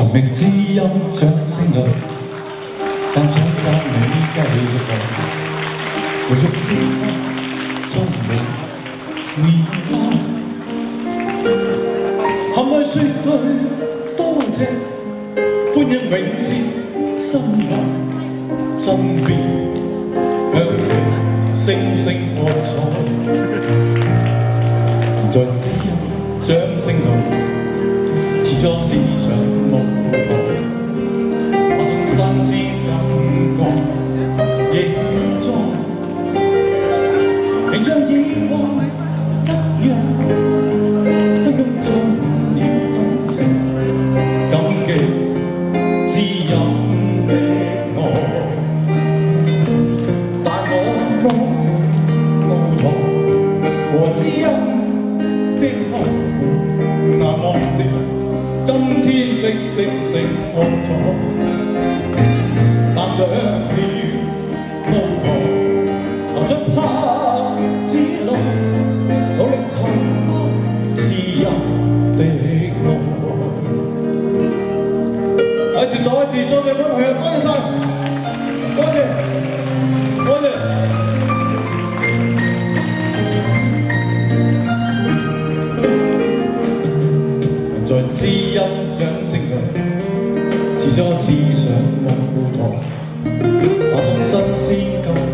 命之音掌聲裏，讚賞讚美繼續來，回續之間從未面光，含淚説句多謝，歡迎永至心內身邊，向你聲聲喝彩，在知音掌聲裏。 始初只想舞台，那種新鮮感覺仍在，仍像以往一樣，心中充滿了同情，感激知音的愛，但我愛舞台和知音的愛，難忘的。 今天的星星同在，踏上了舞台，投出拍子裏，努力尋獲知音的愛。再次多謝各位朋友，多謝晒，多謝，多謝。 在知音掌聲裏，似初似上舞台，那種新鮮感。